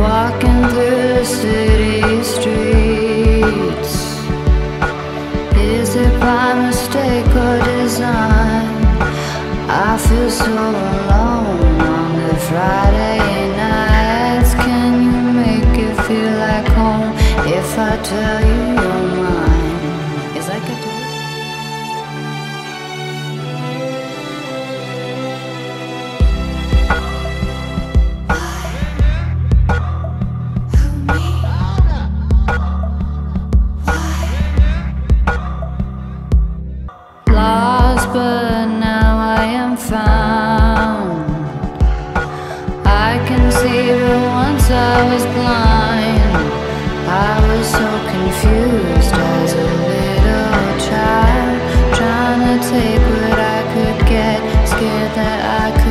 walking through the city streets. Is it by mistake or design? I feel so alone on the Friday nights. Can you make it feel like home if I tell you you're mine? It's like a but now I am found. I can see, but once I was blind. I was so confused as a little child, trying to take what I could get, scared that I